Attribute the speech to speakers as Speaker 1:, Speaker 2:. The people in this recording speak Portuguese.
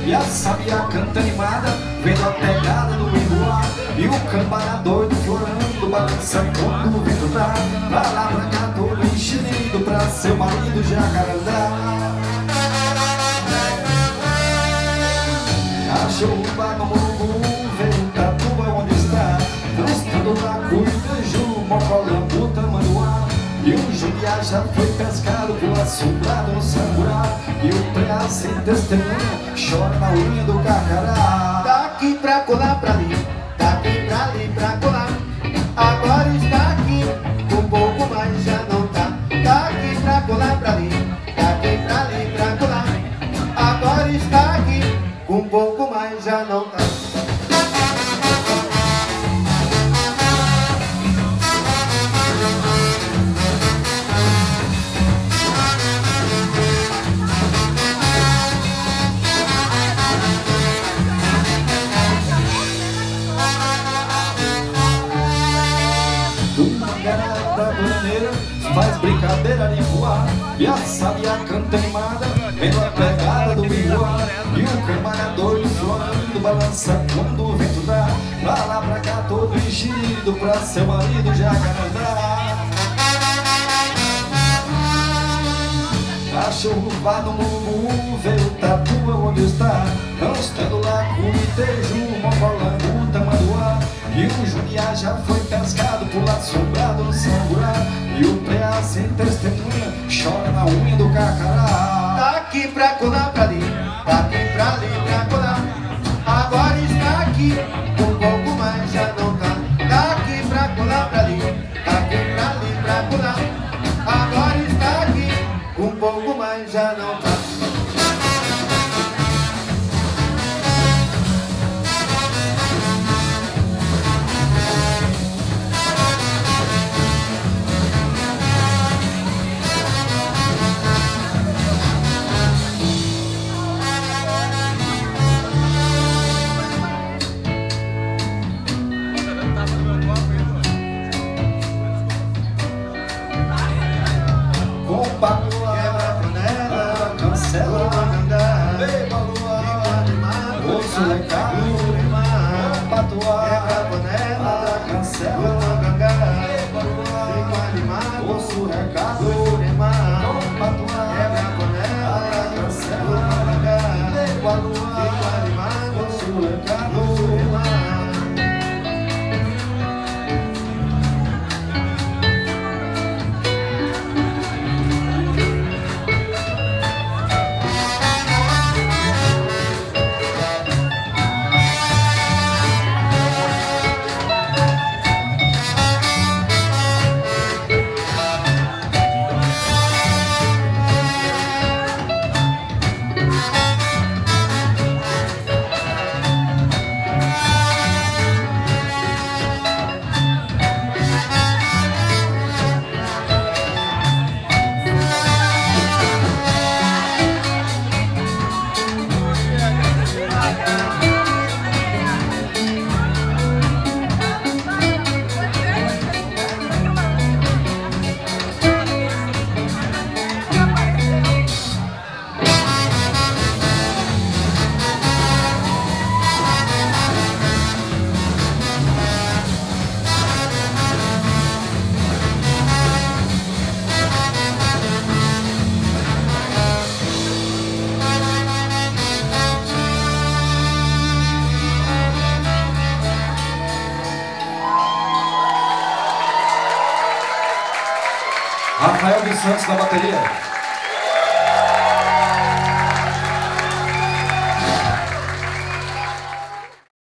Speaker 1: E a sabia canta animada, vendo a pegada do emboar. E o cambara doido florando, balança quando o vento dá. Pra lá pra cá todo enxerido, pra seu marido jacarandá. Cachorro vai no morro, vem Tatuba onde está. Gostando da Cuideju, Mocolambu, Tamanduá. E o Juliá já foi pescado por assombrado no Samburá. E o preá sem testemunha chora na unha do Carcará.
Speaker 2: Daqui pra colar pra ali, daqui pra ali pra colar. Agora está aqui, um pouco mais já não tá. Daqui pra colar pra ali, daqui pra ali pra colar. Agora está aqui, um pouco mais já não tá.
Speaker 1: Da bananeira faz brincadeira de voar. E a sabia canta animada, vendo a pegada do biguá. E o camarada doido florando, balança quando o vento dá. Pra lá pra cá todo enchido, pra seu marido jacarandá. Cachorro vai no mumu, vê o Tatua onde está. Gostando lá com o Iteju, Mocolambu, Tamanduá. E o Juliá já foi pescado por assombrado no Samburá. E o preá sem testemunha chora na unha do Carcará.
Speaker 2: Daqui pra colar pra ali, daqui pra ali pra colar. Agora está aqui, um pouco mais já não tá. Daqui pra colar pra ali, daqui pra ali pra colar. Agora está aqui, um pouco mais já não tá.
Speaker 1: Quebra panela, cancela andar. Beba lua, ouço o recado. Patuá,
Speaker 2: quebra panela,
Speaker 1: cancela
Speaker 2: andar.
Speaker 1: Beba lua,
Speaker 2: Fico animado,
Speaker 1: ouço o recado. Patuá,
Speaker 2: quebra panela,
Speaker 1: cancela
Speaker 2: andar.
Speaker 1: Beba lua,
Speaker 2: Fico animado,
Speaker 1: ouço o recado. Rafael dos Santos na bateria.